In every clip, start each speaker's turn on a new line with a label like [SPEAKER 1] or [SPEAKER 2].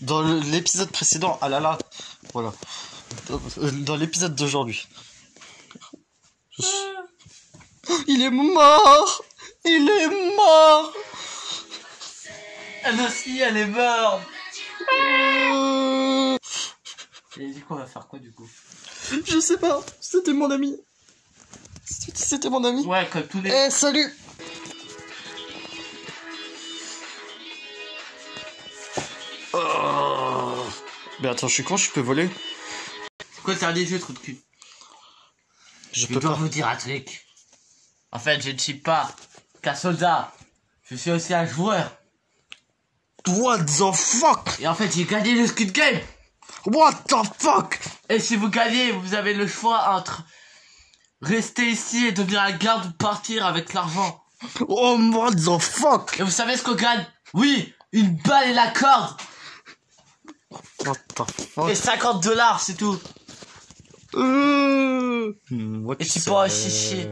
[SPEAKER 1] Dans l'épisode précédent, ah là là, voilà. Dans l'épisode d'aujourd'hui. Il est mort. Il est mort.
[SPEAKER 2] Elle aussi, elle est morte. Et du coup, on va faire quoi du coup?
[SPEAKER 1] Je sais pas, c'était mon ami. C'était mon ami.
[SPEAKER 2] Ouais, comme tous les...
[SPEAKER 1] Eh, salut. Oh. Mais attends, je suis con, je peux voler?
[SPEAKER 2] C'est quoi, t'as des jeux, trou de cul?
[SPEAKER 1] Je
[SPEAKER 2] Je
[SPEAKER 1] peux
[SPEAKER 2] dois
[SPEAKER 1] pas.
[SPEAKER 2] vous dire un truc. En fait, je ne suis pas qu'un soldat. Je suis aussi un joueur.
[SPEAKER 1] What the fuck?
[SPEAKER 2] Et en fait, j'ai gagné le Squid Game.
[SPEAKER 1] What the fuck?
[SPEAKER 2] Et si vous gagnez, vous avez le choix entre rester ici et devenir un garde ou partir avec l'argent.
[SPEAKER 1] Oh, what the fuck?
[SPEAKER 2] Et vous savez ce qu'on gagne? Oui, une balle et la corde.
[SPEAKER 1] What the fuck?
[SPEAKER 2] Et 50 $, c'est tout.
[SPEAKER 1] What
[SPEAKER 2] Et
[SPEAKER 1] you
[SPEAKER 2] tu
[SPEAKER 1] say?
[SPEAKER 2] pourras chicher.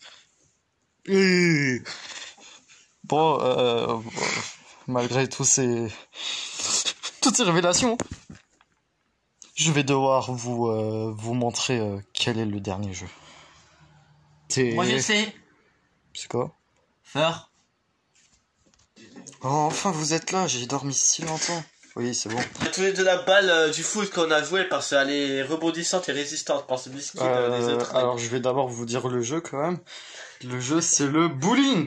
[SPEAKER 1] Bon, malgré toutes ces révélations, je vais devoir vous montrer quel est le dernier jeu.
[SPEAKER 2] Moi je sais.
[SPEAKER 1] C'est quoi?
[SPEAKER 2] Feur.
[SPEAKER 1] Oh, enfin vous êtes là, j'ai dormi si longtemps. Oui, c'est bon.
[SPEAKER 2] On a tous les deux la balle du foot qu'on a joué parce qu'elle est rebondissante et résistante par ce biscuit des autres.
[SPEAKER 1] Alors je vais d'abord vous dire le jeu quand même. Le jeu c'est le bowling.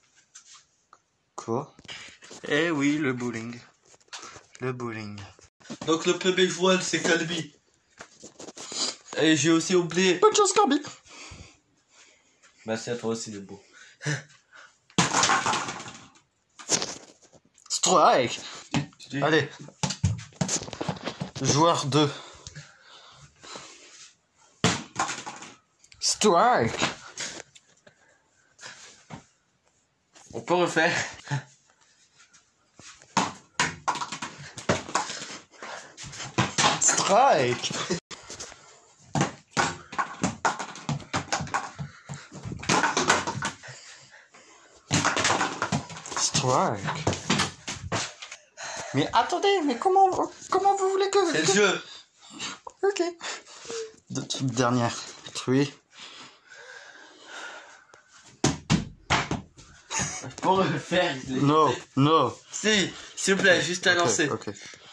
[SPEAKER 1] Quoi? Eh oui, le bowling. Le bowling.
[SPEAKER 2] Donc le premier joueur c'est Colby. Et j'ai aussi oublié.
[SPEAKER 1] Bonne chance Corby.
[SPEAKER 2] Merci à toi aussi le beau.
[SPEAKER 1] Strike. Allez. Joueur 2. Strike.
[SPEAKER 2] On peut refaire.
[SPEAKER 1] Strike. Strike. Mais attendez, mais comment vous voulez que...
[SPEAKER 2] C'est le jeu.
[SPEAKER 1] Ok. Dernière. Oui.
[SPEAKER 2] Pour refaire.
[SPEAKER 1] Non, non.
[SPEAKER 2] Si, s'il vous plaît, juste à lancer.
[SPEAKER 1] Ok.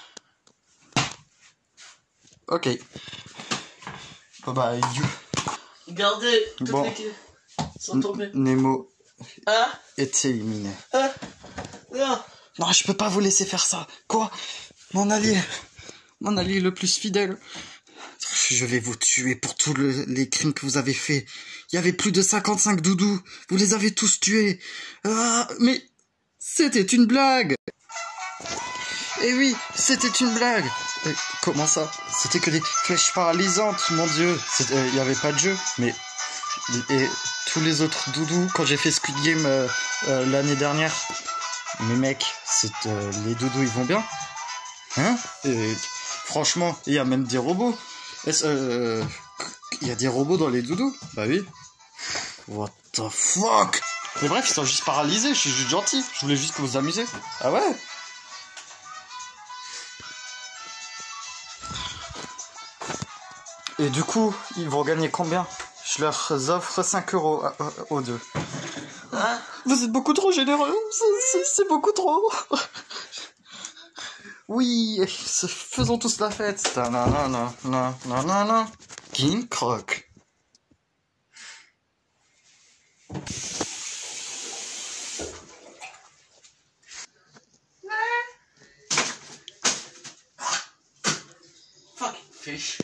[SPEAKER 1] Ok. Bye bye.
[SPEAKER 2] Regardez, toutes
[SPEAKER 1] Bon.
[SPEAKER 2] les sont tombées.
[SPEAKER 1] Nemo
[SPEAKER 2] Ah,
[SPEAKER 1] est éliminé.
[SPEAKER 2] ah, non.
[SPEAKER 1] Non, je peux pas vous laisser faire ça. Quoi? Mon allié le plus fidèle. Je vais vous tuer pour tous les crimes que vous avez faits. Il y avait plus de 55 doudous. Vous les avez tous tués. Ah, mais c'était une blague. Eh oui, c'était une blague. Comment ça? C'était que des flèches paralysantes, mon dieu. Il y avait pas de jeu, mais... Et tous les autres doudous, quand j'ai fait Squid Game l'année dernière... Mais mec, les doudous ils vont bien, hein? Et, franchement, il y a même des robots. Il y a des robots dans les doudous? Bah oui. What the fuck? Mais bref, ils sont juste paralysés. Je suis juste gentil. Je voulais juste que vous amusiez. Ah ouais? Et du coup, ils vont gagner combien? Je leur offre 5 € aux deux.
[SPEAKER 2] Hein?
[SPEAKER 1] Vous êtes beaucoup trop généreux, c'est beaucoup trop. Oui, faisons tous la fête. King Croc.
[SPEAKER 2] Fuck, fish.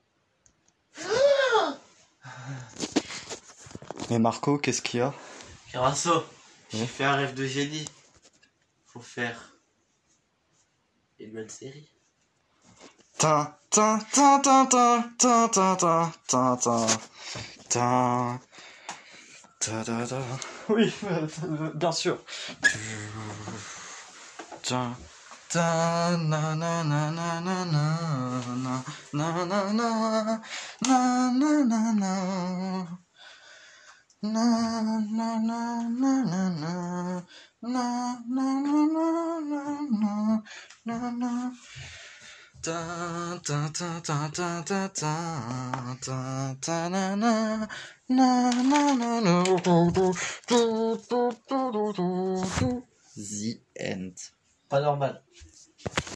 [SPEAKER 1] Mais Marco, qu'est-ce qu'il y a?
[SPEAKER 2] Carasso, j'ai fait un rêve de génie. Faut faire une bonne série.
[SPEAKER 1] Ta ta ta ta ta ta ta ta ta ta ta ta ta ta. Oui, bien sûr. Ta ta na na na na na na na na na na na na na. Na na na na na na Na, na, na, na, na, na, na. Ta, ta, ta, ta, ta, ta, ta, ta, ta, na, na, na, na, na, na. The end.
[SPEAKER 2] Pas normal.